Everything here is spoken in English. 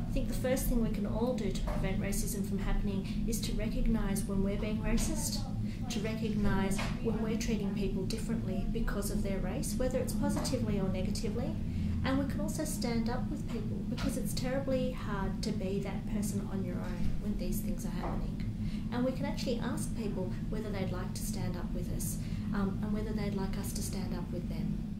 I think the first thing we can all do to prevent racism from happening is to recognise when we're being racist, to recognise when we're treating people differently because of their race, whether it's positively or negatively. And we can also stand up with people, because it's terribly hard to be that person on your own when these things are happening. And we can actually ask people whether they'd like to stand up with us, and whether they'd like us to stand up with them.